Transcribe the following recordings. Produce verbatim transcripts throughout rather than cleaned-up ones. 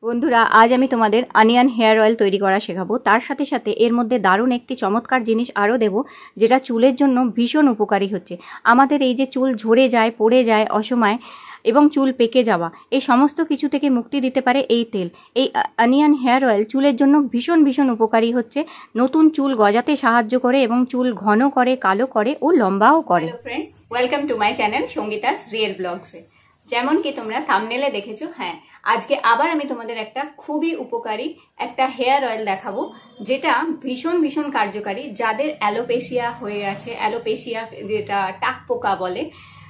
বন্ধুরা আজ আমি তোমাদের অনিয়ন হেয়ার অয়েল তৈরি করা শেখাবো। তার সাথে সাথে এর মধ্যে দারুণ একটি চমৎকার জিনিস আরও দেব, যেটা চুলের জন্য ভীষণ উপকারী হচ্ছে। আমাদের এই যে চুল ঝরে যায়, পড়ে যায় অসময় এবং চুল পেকে যাওয়া, এই সমস্ত কিছু থেকে মুক্তি দিতে পারে এই তেল। এই অনিয়ন হেয়ার অয়েল চুলের জন্য ভীষণ ভীষণ উপকারী হচ্ছে। নতুন চুল গজাতে সাহায্য করে এবং চুল ঘন করে, কালো করে ও লম্বাও করে। Hello friends, welcome to my channel Sangeeta's real ব্লগসে। যেমন কি তোমরা থাম্বনেলে দেখেছো, হ্যাঁ আজকে আবার আমি তোমাদের একটা খুবই উপকারী একটা হেয়ার অয়েল দেখাবো, যেটা ভীষণ ভীষণ কার্যকারী। যাদের অ্যালোপেসিয়া হয়ে আছে, অ্যালোপেসিয়া যেটা টাক পোকা বলে,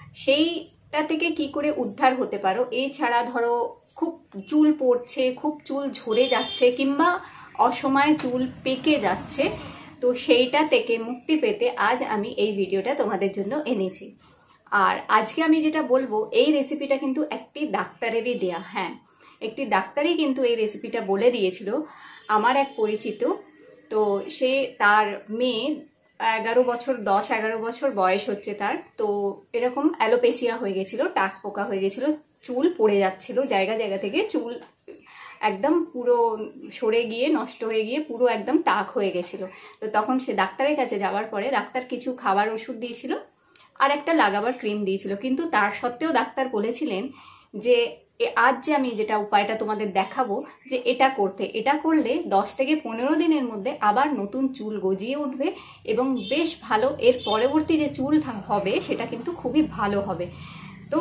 সেইটা থেকে কি করে উদ্ধার হতে পারো। এছাড়া ধরো খুব চুল পড়ছে, খুব চুল ঝরে যাচ্ছে, কিংবা অসময়ে চুল পেকে যাচ্ছে, তো সেইটা থেকে মুক্তি পেতে আজ আমি এই ভিডিওটা তোমাদের জন্য এনেছি। আর আজকে আমি যেটা বলবো, এই রেসিপিটা কিন্তু একটি ডাক্তারেরই দেয়া। হ্যাঁ, একটি ডাক্তারই কিন্তু এই রেসিপিটা বলে দিয়েছিল, আমার এক পরিচিত। তো সে তার মেয়ে এগারো বছর দশ এগারো বছর বয়স হচ্ছে তার, তো এরকম অ্যালোপেসিয়া হয়ে গেছিল, টাক পোকা হয়ে গেছিল, চুল পড়ে যাচ্ছিল জায়গা জায়গা থেকে, চুল একদম পুরো সরে গিয়ে নষ্ট হয়ে গিয়ে পুরো একদম টাক হয়ে গেছিল। তো তখন সে ডাক্তারের কাছে যাওয়ার পরে ডাক্তার কিছু খাবার ওষুধ দিয়েছিল আর একটা লাগাবার ক্রিম দিয়েছিল, কিন্তু তার সত্ত্বেও ডাক্তার বলেছিলেন যে আজ যে আমি যেটা উপায়টা তোমাদের দেখাবো, যে এটা করতে এটা করলে দশ থেকে পনেরো দিনের মধ্যে আবার নতুন চুল গজিয়ে উঠবে এবং বেশ ভালো, এর পরবর্তী যে চুল হবে সেটা কিন্তু খুবই ভালো হবে। তো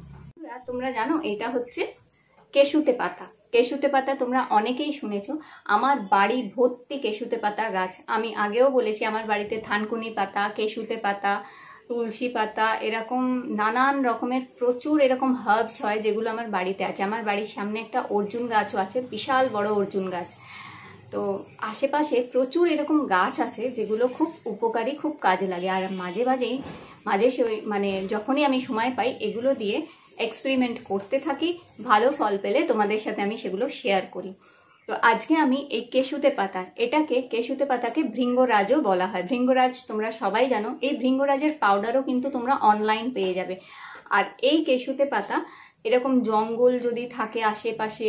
তোমরা জানো এটা হচ্ছে কেশুতে পাতা। কেশুতে পাতা তোমরা অনেকেই শুনেছো, আমার বাড়ি ভর্তি কেশুতে পাতা গাছ। আমি আগেও বলেছি আমার বাড়িতে থানকুনি পাতা, কেশুতে পাতা, তুলসী পাতা, এরকম নানান রকমের প্রচুর এরকম হার্বস হয় যেগুলো আমার বাড়িতে আছে। আমার বাড়ির সামনে একটা অর্জুন গাছও আছে, বিশাল বড় অর্জুন গাছ। তো আশেপাশে প্রচুর এরকম গাছ আছে যেগুলো খুব উপকারী, খুব কাজে লাগে। আর মাঝে মাঝেই মাঝে মানে যখনই আমি সময় পাই এগুলো দিয়ে এক্সপেরিমেন্ট করতে থাকি, ভালো ফল পেলে তোমাদের সাথে আমি সেগুলো শেয়ার করি। তো আজকে আমি এই কেশুতে পাতা, এটাকে কেশুতে পাতাকে ভৃঙ্গরাজও বলা হয়। ভৃঙ্গরাজ তোমরা সবাই জানো, এই ভৃঙ্গরাজের পাউডারও কিন্তু তোমরা অনলাইন পেয়ে যাবে। আর এই কেশুতে পাতা এরকম জঙ্গল যদি থাকে আশেপাশে,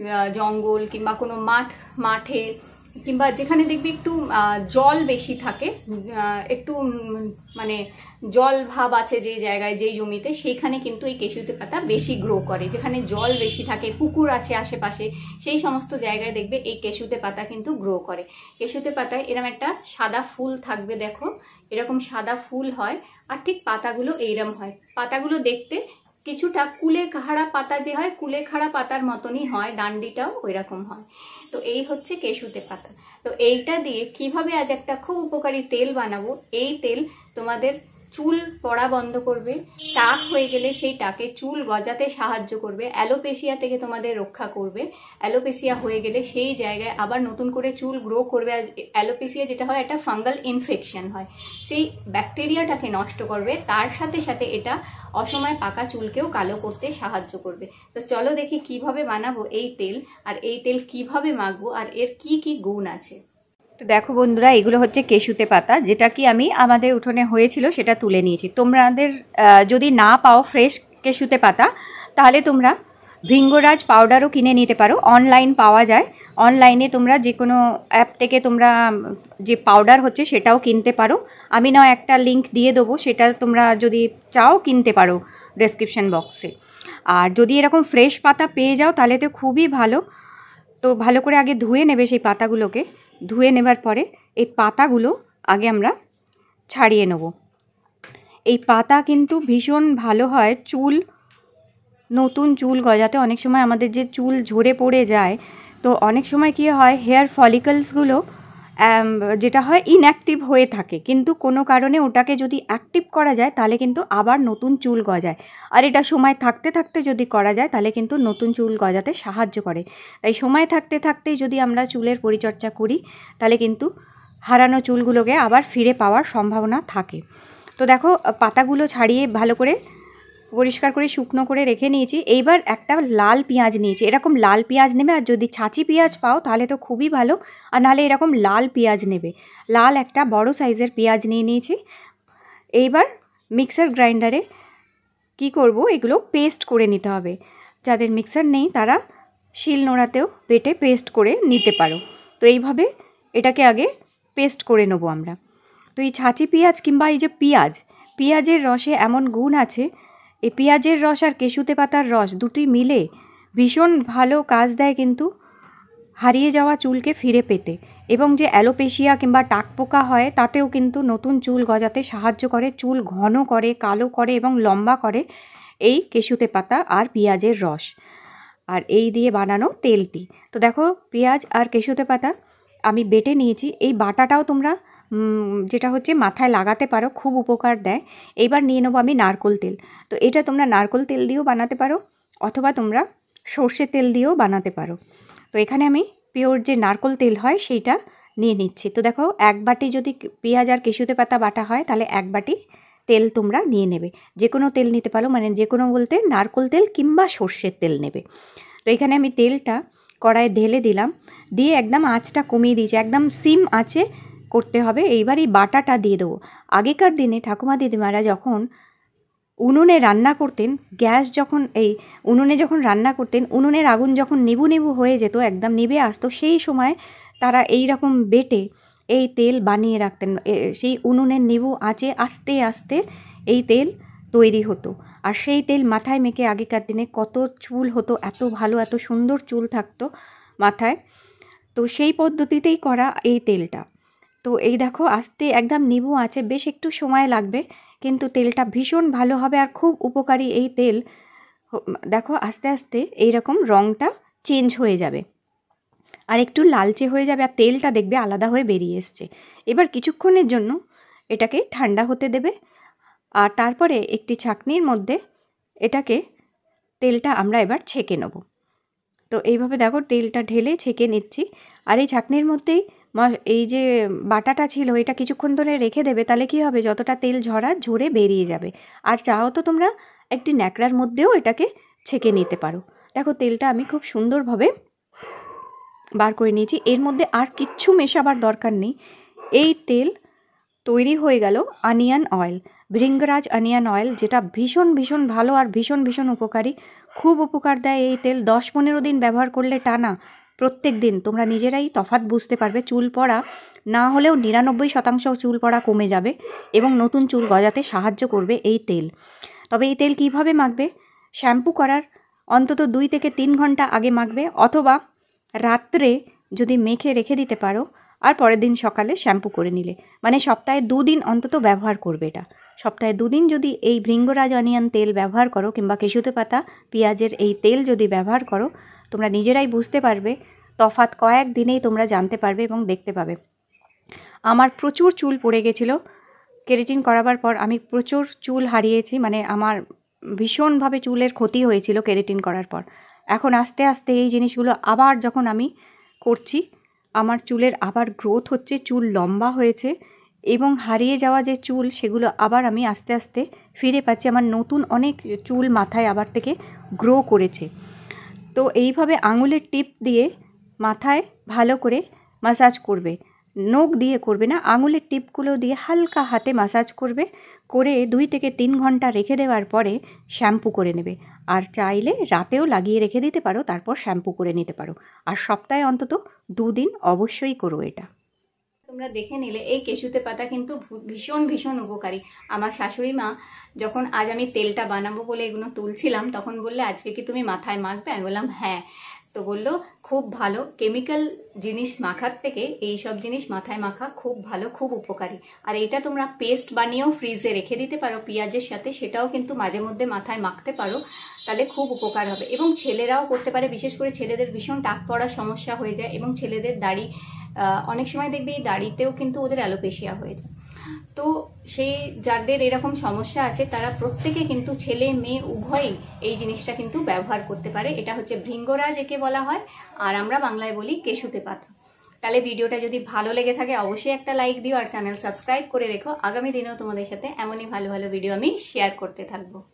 জঙ্গল কিংবা কোনো মাঠ মাঠে কিংবা যেখানে দেখবি একটু জল বেশি থাকে, একটু মানে জল ভাব আছে যে জায়গায়, যেই জমিতে, সেইখানে কিন্তু এই কেশুতে পাতা বেশি গ্রো করে। যেখানে জল বেশি থাকে, পুকুর আছে আশেপাশে, সেই সমস্ত জায়গায় দেখবে এই কেশুতে পাতা কিন্তু গ্রো করে। কেশুতে পাতায় এরকম একটা সাদা ফুল থাকবে, দেখো এরকম সাদা ফুল হয়, আর ঠিক পাতাগুলো এইরকম হয়। পাতাগুলো দেখতে কিছুটা কুলেখাড়া পাতা যে হয়, কুলেখাড়া পাতার মতনই হয়, ডান্ডিটাও ওই রকম হয়। তো এই হচ্ছে কেশুতে পাতা। তো এইটা দিয়ে কিভাবে আজ একটা খুব উপকারী তেল বানাবো। এই তেল তোমাদের চুল পড়া বন্ধ করবে, টাক হয়ে গেলে সেই টাকে চুল গজাতে সাহায্য করবে, অ্যালোপেসিয়া থেকে তোমাদের রক্ষা করবে। অ্যালোপেসিয়া হয়ে গেলে সেই জায়গায় আবার নতুন করে চুল গ্রো করবে। অ্যালোপেসিয়া যেটা হয়, একটা ফাঙ্গাল ইনফেকশন হয়, সেই ব্যাকটেরিয়াটাকে নষ্ট করবে। তার সাথে সাথে এটা অসময়ে পাকা চুলকেও কালো করতে সাহায্য করবে। তো চলো দেখি কিভাবে বানাবো এই তেল, আর এই তেল কিভাবে মাখবো, আর এর কি কি গুণ আছে। তো দেখো বন্ধুরা, এগুলো হচ্ছে কেশুতে পাতা, যেটা কি আমি আমাদের উঠোনে হয়েছিল সেটা তুলে নিয়েছি। তোমাদের যদি না পাও ফ্রেশ কেশুতে পাতা, তাহলে তোমরা ভৃঙ্গরাজ পাউডারও কিনে নিতে পারো, অনলাইন পাওয়া যায়। অনলাইনে তোমরা যে কোনো অ্যাপ থেকে তোমরা যে পাউডার হচ্ছে সেটাও কিনতে পারো। আমি না একটা লিঙ্ক দিয়ে দেবো, সেটা তোমরা যদি চাও কিনতে পারো ডেসক্রিপশন বক্সে। আর যদি এরকম ফ্রেশ পাতা পেয়ে যাও তাহলে তো খুবই ভালো। তো ভালো করে আগে ধুয়ে নেবে সেই পাতাগুলোকে। ধুয়ে নেবার পরে এই পাতাগুলো আগে আমরা ছাড়িয়ে নেব। এই পাতা কিন্তু ভীষণ ভালো হয় চুল, নতুন চুল গজাতে। অনেক সময় আমাদের যে চুল ঝরে পড়ে যায়, তো অনেক সময় কী হয়, হেয়ার ফলিকলসগুলো যেটা হয় ইনঅ্যাক্টিভ হয়ে থাকে, কিন্তু কোনো কারণে ওটাকে যদি অ্যাক্টিভ করা যায় তাহলে কিন্তু আবার নতুন চুল গজায়। আর এটা সময় থাকতে থাকতে যদি করা যায় তাহলে কিন্তু নতুন চুল গজাতে সাহায্য করে। তাই সময় থাকতে থাকতেই যদি আমরা চুলের পরিচর্যা করি তাহলে কিন্তু হারানো চুলগুলোকে আবার ফিরে পাওয়ার সম্ভাবনা থাকে। তো দেখো পাতাগুলো ছাড়িয়ে ভালো করে পরিষ্কার করে শুকনো করে রেখে নিয়েছি। এইবার একটা লাল পেঁয়াজ নিয়েছি, এরকম লাল পেঁয়াজ নেবে। আর যদি ছাঁচি পেঁয়াজ পাও তাহলে তো খুবই ভালো, আর নাহলে এরকম লাল পেঁয়াজ নেবে। লাল একটা বড় সাইজের পেঁয়াজ নিয়ে নিয়েছি। এইবার মিক্সার গ্রাইন্ডারে কি করব, এগুলো পেস্ট করে নিতে হবে। যাদের মিক্সার নেই তারা শিল নোড়াতেও বেটে পেস্ট করে নিতে পারো। তো এইভাবে এটাকে আগে পেস্ট করে নেবো আমরা। তো এই ছাঁচি পেঁয়াজ কিংবা এই যে পেঁয়াজ, পেঁয়াজের রসে এমন গুণ আছে, এই পেঁয়াজের রস আর কেশুতে পাতার রস দুটি মিলে ভীষণ ভালো কাজ দেয় কিন্তু হারিয়ে যাওয়া চুলকে ফিরে পেতে, এবং যে অ্যালোপেশিয়া কিংবা টাকপোকা হয় তাতেও কিন্তু নতুন চুল গজাতে সাহায্য করে, চুল ঘন করে, কালো করে এবং লম্বা করে এই কেশুতে পাতা আর পেঁয়াজের রস আর এই দিয়ে বানানো তেলটি। তো দেখো পেঁয়াজ আর কেশুতে পাতা আমি বেটে নিয়েছি। এই বাটাটাও তোমরা যেটা হচ্ছে মাথায় লাগাতে পারো, খুব উপকার দেয়। এইবার নিয়ে নেবো আমি নারকোল তেল। তো এটা তোমরা নারকোল তেল দিয়েও বানাতে পারো অথবা তোমরা সর্ষের তেল দিয়েও বানাতে পারো। তো এখানে আমি পিওর যে নারকোল তেল হয় সেইটা নিয়ে নিচ্ছি। তো দেখো এক বাটি যদি পেঁয়াজ আর কেশুতে পাতা বাটা হয় তাহলে এক বাটি তেল তোমরা নিয়ে নেবে। যে কোনো তেল নিতে পারো, মানে যে কোনো বলতে নারকোল তেল কিংবা সর্ষের তেল নেবে। তো এখানে আমি তেলটা কড়াইয়ে ঢেলে দিলাম, দিয়ে একদম আঁচটা কমিয়ে দিয়েছি, একদম সিম আঁচে করতে হবে। এইবার এই বাটাটা দিয়ে দেবো। আগেকার দিনে ঠাকুমা দিদিমারা যখন উনুনে রান্না করতেন, গ্যাস যখন এই উনুনে যখন রান্না করতেন, উনুনের আগুন যখন নিবু নিবু হয়ে যেত, একদম নিভে আসতো, সেই সময় তারা এই রকম বেটে এই তেল বানিয়ে রাখতেন। সেই উনুনের নিবু আঁচে আস্তে আস্তে এই তেল তৈরি হতো। আর সেই তেল মাথায় মেখে আগেকার দিনে কত চুল হতো, এত ভালো এত সুন্দর চুল থাকতো মাথায়। তো সেই পদ্ধতিতেই করা এই তেলটা। তো এই দেখো আস্তে একদম নিবু আঁচে, বেশ একটু সময় লাগবে কিন্তু তেলটা ভীষণ ভালো হবে আর খুব উপকারী এই তেল। দেখো আস্তে আস্তে এইরকম রঙটা চেঞ্জ হয়ে যাবে আর একটু লালচে হয়ে যাবে আর তেলটা দেখবে আলাদা হয়ে বেরিয়ে এসছে। এবার কিছুক্ষণের জন্য এটাকে ঠান্ডা হতে দেবে আর তারপরে একটি ছাঁকনির মধ্যে এটাকে তেলটা আমরা এবার ছেঁকে নেব। তো এইভাবে দেখো তেলটা ঢেলে ছেঁকে নিচ্ছি। আর এই ছাঁকনির মধ্যেই এই যে বাটাটা ছিল এটা কিছুক্ষণ ধরে রেখে দেবে, তাহলে কি হবে যতটা তেল ঝরা ঝরে বেরিয়ে যাবে। আর চাও তো তোমরা একটি ন্যাকড়ার মধ্যেও এটাকে ছেঁকে নিতে পারো। দেখো তেলটা আমি খুব সুন্দরভাবে বার করে নিয়েছি, এর মধ্যে আর কিচ্ছু মেশাবার দরকার নেই। এই তেল তৈরি হয়ে গেল onion oil, Bhringraj onion oil, যেটা ভীষণ ভীষণ ভালো আর ভীষণ ভীষণ উপকারী, খুব উপকার দেয় এই তেল। দশ পনেরো দিন ব্যবহার করলে টানা প্রত্যেক দিন তোমরা নিজেরাই তফাৎ বুঝতে পারবে। চুল পড়া না হলেও নিরানব্বই শতাংশ চুল পড়া কমে যাবে এবং নতুন চুল গজাতে সাহায্য করবে এই তেল। তবে এই তেল কিভাবে মাখবে? শ্যাম্পু করার অন্তত দুই থেকে তিন ঘন্টা আগে মাখবে, অথবা রাত্রে যদি মেখে রেখে দিতে পারো আর পরের দিন সকালে শ্যাম্পু করে নিলে, মানে সপ্তাহে দুদিন অন্তত ব্যবহার করবে এটা। সপ্তাহে দুদিন যদি এই ভৃঙ্গরাজ অনিয়ন তেল ব্যবহার করো কিংবা কেশুতে পাতা পেঁয়াজের এই তেল যদি ব্যবহার করো, তোমরা নিজেরাই বুঝতে পারবে তফাৎ কয়েক দিনেই তোমরা জানতে পারবে এবং দেখতে পাবে। আমার প্রচুর চুল পড়ে গেছিলো কেরাটিন করাবার পর, আমি প্রচুর চুল হারিয়েছি, মানে আমার ভীষণভাবে চুলের ক্ষতি হয়েছিল কেরাটিন করার পর। এখন আস্তে আস্তে এই জিনিসগুলো আবার যখন আমি করছি, আমার চুলের আবার গ্রোথ হচ্ছে, চুল লম্বা হয়েছে এবং হারিয়ে যাওয়া যে চুল সেগুলো আবার আমি আস্তে আস্তে ফিরে পাচ্ছি। আমার নতুন অনেক চুল মাথায় আবার থেকে গ্রো করেছে। তো এইভাবে আঙুলের টিপ দিয়ে মাথায় ভালো করে মাসাজ করবে, নখ দিয়ে করবে না, আঙুলের টিপগুলো দিয়ে হালকা হাতে মাসাজ করবে, করে দুই থেকে তিন ঘন্টা রেখে দেওয়ার পরে শ্যাম্পু করে নেবে। আর চাইলে রাতেও লাগিয়ে রেখে দিতে পারো, তারপর শ্যাম্পু করে নিতে পারো। আর সপ্তাহে অন্তত দুদিন অবশ্যই করো এটা। তোমরা দেখে নিলে এই কেশুতে পাতা কিন্তু ভীষণ ভীষণ উপকারী। আমার শাশুড়ি মা যখন আজ আমি তেলটা বানাবো বলে এগুলো তুলছিলাম, তখন বললে আজকে কি তুমি মাথায় মাখবে? আমি বললাম হ্যাঁ। তো বললো খুব ভালো, কেমিক্যাল জিনিস মাখার থেকে এই সব জিনিস মাথায় মাখা খুব ভালো, খুব উপকারী। আর এটা তোমরা পেস্ট বানিয়েও ফ্রিজে রেখে দিতে পারো পেঁয়াজের সাথে, সেটাও কিন্তু মাঝে মধ্যে মাথায় মাখতে পারো, তাহলে খুব উপকার হবে। এবং ছেলেরাও করতে পারে, বিশেষ করে ছেলেদের ভীষণ টাক পড়ার সমস্যা হয়ে যায় এবং ছেলেদের দাড়ি অনেক সময় দেখবে এই দাড়িতেও কিন্তু ওদের অ্যালোপেশিয়া হয়ে যায়। তো সেই যাদের এরকম সমস্যা আছে তারা প্রত্যেকে কিন্তু ছেলে মেয়ে উভয়ই এই জিনিসটা কিন্তু ব্যবহার করতে পারে। এটা হচ্ছে ভৃঙ্গরাজ একে বলা হয়, আর আমরা বাংলায় বলি কেশুতে পাতা। তাহলে ভিডিওটা যদি ভালো লেগে থাকে অবশ্যই একটা লাইক দিও আর চ্যানেল সাবস্ক্রাইব করে রেখো। আগামী দিনেও তোমাদের সাথে এমনই ভালো ভালো ভিডিও আমি শেয়ার করতে থাকবো।